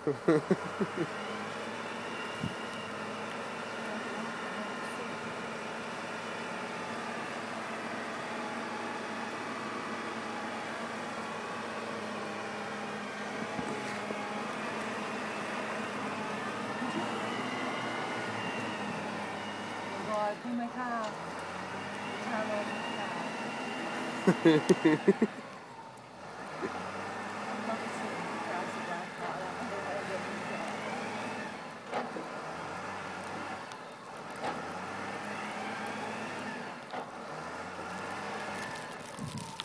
พี่ไม่ข้าวชาโรไม่ข้าวต้องสิ่งการสุดาขอเราไม่ได้เรียนรู้